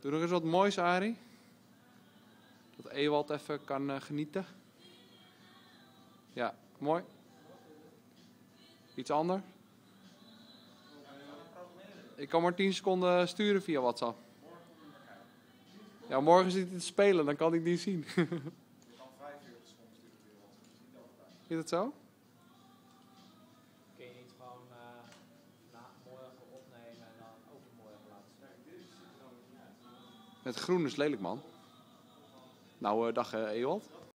Doe nog eens wat moois, Arie. Dat Ewald even kan genieten. Ja, mooi. Iets anders. Ik kan maar 10 seconden sturen via WhatsApp. Ja, morgen zit hij te spelen, dan kan ik het niet zien. Je kan 45 seconden sturen via WhatsApp. Is dat zo? Kun je niet gewoon morgen opnemen en dan overmorgen laten zien? Het groen is lelijk, man. Nou, dag Ewald.